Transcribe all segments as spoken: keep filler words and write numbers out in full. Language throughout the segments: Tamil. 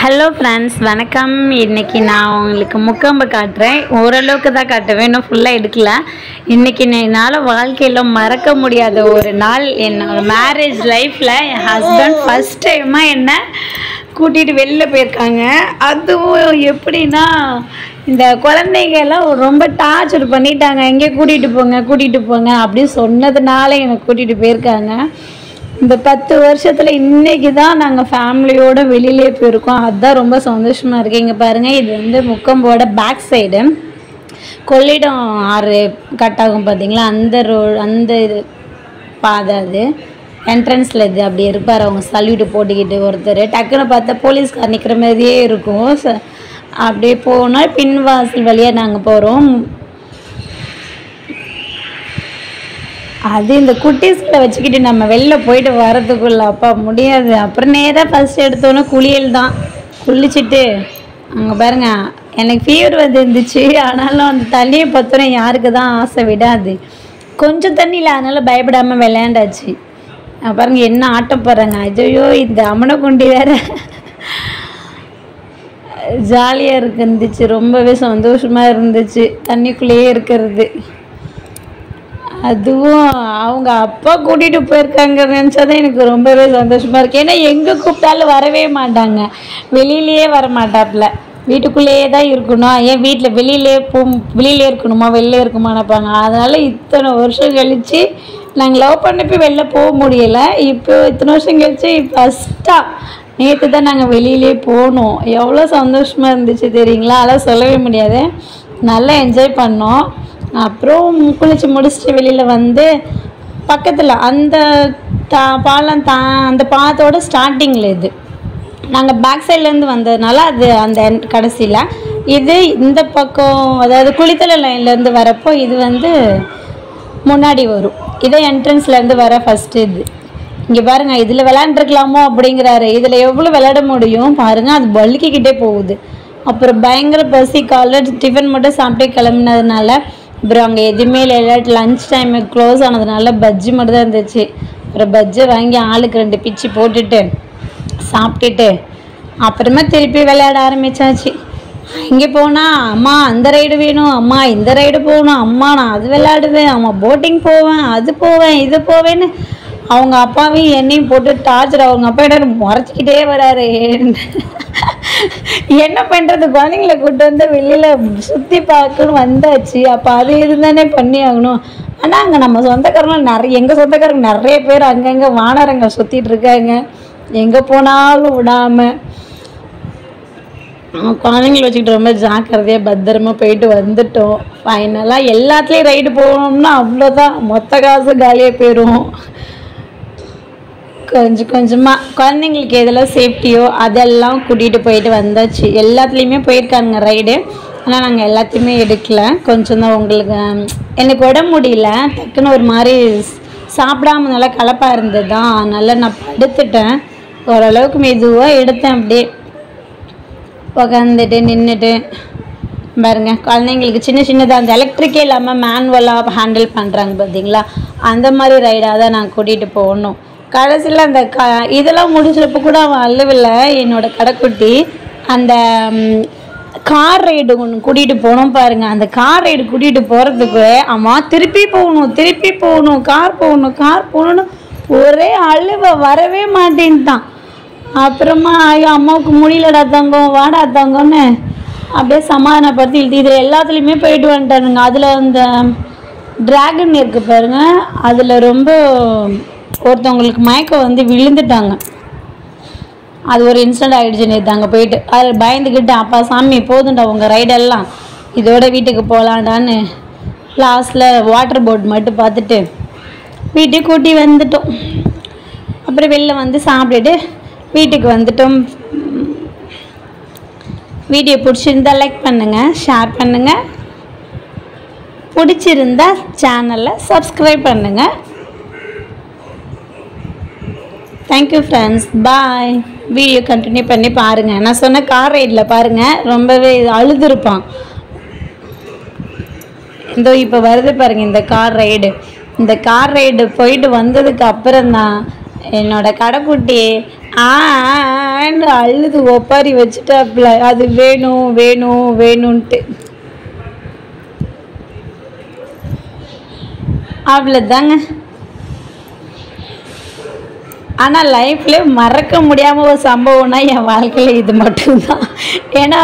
ஹலோ ஃப்ரெண்ட்ஸ், வணக்கம். இன்றைக்கி நான் உங்களுக்கு முக்கம்பு காட்டுறேன். ஓரளவுக்கு தான் காட்டுவேன், இன்னும் ஃபுல்லாக எடுக்கல. இன்றைக்கி என்னால் வாழ்க்கையில் மறக்க முடியாத ஒரு நாள். என்னோடய மேரேஜ் லைஃப்பில் என் ஹஸ்பண்ட் ஃபஸ்ட் டைமாக என்னை கூட்டிகிட்டு வெளில போயிருக்காங்க. அதுவும் எப்படின்னா, இந்த குழந்தைங்கெல்லாம் ரொம்ப டார்ச்சர் பண்ணிட்டாங்க. எங்கே கூட்டிகிட்டு போங்க கூட்டிகிட்டு போங்க அப்படி சொன்னதுனால என்னை கூட்டிகிட்டு போயிருக்காங்க. இந்த பத்து வருஷத்தில் இன்றைக்கி தான் நாங்கள் ஃபேமிலியோடு வெளியிலே போயிருக்கோம். அதுதான் ரொம்ப சந்தோஷமாக இருக்குது. இங்கே பாருங்கள், இது வந்து முக்கம்போட பேக் சைடு கொள்ளிடம் ஆறு கட் ஆகும் பார்த்தீங்களா, அந்த ரோ அந்த இது பாதை. அது என்ட்ரன்ஸில் இது அப்படி இருப்பார், அவங்க சல்யூட்டு போட்டுக்கிட்டு ஒருத்தர். டக்குன்னு பார்த்தா போலீஸ்கார் நிற்கிற மாதிரியே இருக்கும். ச அப்படியே போனால் பின்வாசல் வழியாக நாங்கள் போகிறோம். அது இந்த குட்டீஸ்களை வச்சுக்கிட்டு நம்ம வெளில போயிட்டு வரதுக்குள்ள அப்பா முடியாது. அப்புறம் நேராக ஃபஸ்ட் எடுத்தோன்னே குளியல் தான். குளிச்சுட்டு அங்கே பாருங்கள், எனக்கு ஃபீவர் வந்து இருந்துச்சு. ஆனாலும் அந்த தண்ணியை பார்த்தோன்னே யாருக்கு தான் ஆசை விடாது. கொஞ்சம் தண்ணியில் அதனால் பயப்படாமல் விளையாண்டாச்சு. பாருங்கள் என்ன ஆட்டம் போடுறாங்க. ஐயோ, இந்த அம்மனை குண்டி வேறு ஜாலியாக இருக்கு இருந்துச்சு. ரொம்பவே சந்தோஷமாக இருந்துச்சு தண்ணிக்குள்ளேயே இருக்கிறது. அதுவும் அவங்க அப்பா கூட்டிகிட்டு போயிருக்காங்க நினச்சாதான் எனக்கு ரொம்பவே சந்தோஷமாக இருக்குது. ஏன்னா எங்கே கூப்பிட்டாலும் வரவே மாட்டாங்க, வெளியிலேயே வர மாட்டாப்புல. வீட்டுக்குள்ளேயே தான் இருக்கணும். ஏன் வீட்டில் வெளியிலே போ வெளியிலே இருக்கணுமா வெளில இருக்குமா நினைப்பாங்க. அதனால் இத்தனை வருஷம் கழித்து நாங்கள் லவ் பண்ணப்போ வெளில போக முடியலை. இப்போ இத்தனை வருஷம் கழித்து ஃபஸ்ட்டாக நேற்று தான் நாங்கள் வெளியிலே போனோம். எவ்வளோ சந்தோஷமாக இருந்துச்சு தெரியுங்களா? அதெல்லாம் சொல்லவே முடியாது. நல்லா என்ஜாய் பண்ணோம். அப்புறம் குளிச்சு முடிச்சுட்டு வெளியில் வந்து பக்கத்தில் அந்த தா பாலம் தா அந்த பாலத்தோட ஸ்டார்டிங்கில் இது நாங்கள் பேக் சைட்லேருந்து வந்ததுனால அது அந்த கடைசியில் இது இந்த பக்கம், அதாவது குளித்தலை லைன்லேருந்து வரப்போ இது வந்து முன்னாடி வரும். இதே என்ட்ரன்ஸ்லேருந்து வர ஃபஸ்ட்டு இது. இங்கே பாருங்கள், இதில் விளையாண்டுருக்கலாமோ அப்படிங்கிறாரு. இதில் எவ்வளோ விளையாட முடியும் பாருங்கள், அது வழுக்கிக்கிட்டே போகுது. அப்புறம் பயங்கர பசி, காலைல டிஃபன் மட்டும் சாப்பிட்டே கிளம்புனதுனால அப்புறம் அங்கே எதுவுமே இல்லை. லன்ச் டைமு க்ளோஸ் ஆனதுனால பஜ்ஜி மட்டும் தான் இருந்துச்சு. அப்புறம் பஜ்ஜி வாங்கி ஆளுக்கு ரெண்டு பிச்சு போட்டுட்டு சாப்பிட்டுட்டு அப்புறமா திருப்பி விளையாட ஆரம்பித்தாச்சு. இங்கே போனால் அம்மா அந்த ரைடு வேணும், அம்மா இந்த ரைடு போகணும், அம்மா நான் அது விளையாடுவேன், அம்மா போட்டிங் போவேன், அது போவேன், இது போவேன்னு அவங்க அப்பாவையும் என்னையும் போட்டு டார்ச்சர். அவங்க அப்பா என்ன முறைச்சிக்கிட்டே வராரு. என்ன பண்ணுறது, குழந்தைங்கள கூப்பிட்டு வந்து வெளியில் சுற்றி பார்க்கணும் வந்தாச்சு. அப்போ அது இது தானே பண்ணி ஆகணும். ஆனால் அங்கே நம்ம சொந்தக்காரங்களும் நிறைய, எங்கள் சொந்தக்காரங்க நிறைய பேர் அங்கங்கே வானரங்க சுற்றிட்டு இருக்காங்க, எங்கே போனாலும் விடாமல். குழந்தைங்கள வச்சுக்கிட்டு ரொம்ப ஜாக்கிரதையாக பத்திரமா போயிட்டு வந்துட்டோம். ஃபைனலாக எல்லாத்துலேயும் ரைடு போகணும்னா அவ்வளோதான், மொத்த காசு காலியாக போயிடும். கொஞ்சம் கொஞ்சமாக குழந்தைங்களுக்கு எதெல்லாம் சேஃப்டியோ அதெல்லாம் கூட்டிகிட்டு போயிட்டு வந்தாச்சு. எல்லாத்துலேயுமே போயிருக்காங்க ரைடு, ஆனால் நாங்கள் எல்லாத்தையுமே எடுக்கல. கொஞ்சம் தான் உங்களுக்கு எனக்கு உடம்பு முடியல, டக்குன்னு ஒரு மாதிரி சாப்பிடாம நல்லா கலப்பாக இருந்தது தான். அதனால் நான் படுத்துட்டேன். ஓரளவுக்கு மெதுவாக எடுத்தேன். அப்படியே உக்காந்துட்டு நின்றுட்டு பாருங்க, குழந்தைங்களுக்கு சின்ன சின்னதாக அந்த எலக்ட்ரிக்கே இல்லாமல் மேனுவலாக ஹேண்டில் பண்ணுறாங்க பார்த்தீங்களா, அந்த மாதிரி ரைடாக தான் நான் கூட்டிகிட்டு போகணும். கடைசியில் அந்த க இதெல்லாம் முடிச்சப்போ கூட அவன் அழுவில்லை, என்னோடய கடைக்குட்டி. அந்த கார் ரைடு ஒன்று கூட்டிகிட்டு போனோம் பாருங்கள். அந்த கார் ரைடு கூட்டிகிட்டு போகிறதுக்கு அம்மா திருப்பி போகணும் திருப்பி போகணும் கார் போகணும் கார் போகணுன்னு ஒரே அழுவ, வரவே மாட்டேன்ட்டான். அப்புறமா ஐயோ அம்மாவுக்கு முடியலடா தங்கம் வாடா தங்கன்னு அப்படியே சமாதானப்படுத்தி இழுத்து இதில் எல்லாத்துலேயுமே போயிட்டு வந்துட்டானுங்க. அதில் அந்த ட்ராகன் இருக்குது பாருங்கள், அதில் ரொம்ப ஒருத்தவங்களுக்கு மயக்கம் வந்து விழுந்துட்டாங்க. அது ஒரு இன்சிடென்ட் ஆகிடுச்சு நேற்று அங்கே போயிட்டு. அதில் பயந்துக்கிட்டு அப்பா சாமி போதுண்டா உங்கள் ரைடெல்லாம், இதோட வீட்டுக்கு போகலான்டான்னு லாஸ்ட்டில் வாட்டர் போட் மட்டும் பார்த்துட்டு வீட்டுக்கு கூட்டி வந்துட்டோம். அப்புறம் வெளில வந்து சாப்பிட்டுட்டு வீட்டுக்கு வந்துட்டோம். வீடியோ பிடிச்சிருந்தா லைக் பண்ணுங்கள், ஷேர் பண்ணுங்கள், பிடிச்சிருந்தா சேனலை சப்ஸ்கிரைப் பண்ணுங்கள். Thank you friends, bye. Video continue பண்ணி பாருங்கள். நான் சொன்ன கார் ரைடில் பாருங்கள், ரொம்பவே அழுதுருப்பான். இதோ இப்போ வருது பாருங்கள் இந்த கார் ரைடு. இந்த கார் ரைடு போயிட்டு வந்ததுக்கு அப்புறம் தான் என்னோடய கடைக்குட்டி ஆன்னு அழுது ஒப்பாரி வச்சுட்டாப்புல அது வேணும் வேணும் வேணும்ன்ட்டு. அவ்வளோதாங்க. ஆனால் லைஃப்லேயே மறக்க முடியாமல் ஒரு சம்பவம்னா என் வாழ்க்கையில் இது மட்டும்தான். ஏன்னா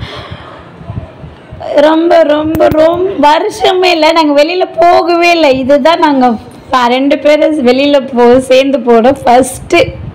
ரொம்ப ரொம்ப ரொம்ப வருஷமே இல்லை, நாங்கள் வெளியில் போகவே இல்லை. இதுதான் நாங்கள் ரெண்டு பேரும் வெளியில் போ சேர்ந்து போட ஃபஸ்ட்டு